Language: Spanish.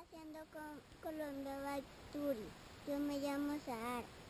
haciendo con Colombia Baturi. Yo me llamo Sahara.